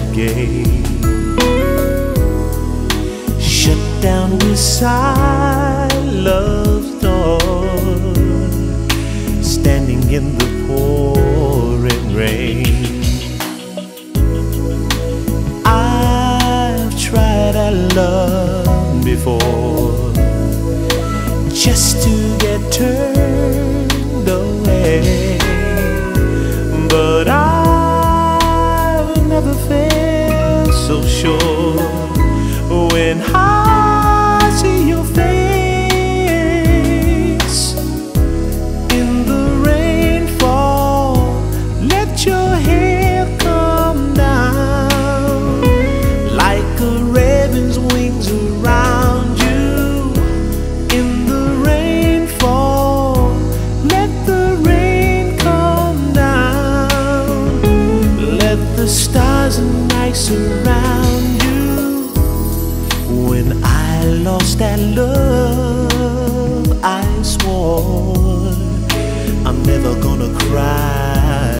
gate, shut down beside love's door, standing in the pouring rain. I've tried our love before, just to get turned away, but I've never felt so sure when I see your face in the rainfall. Let your hair come down like a raven's wings around you. In the rainfall, let the rain come down. Let the stars and night surround you. When I lost that love, I swore I'm never gonna cry.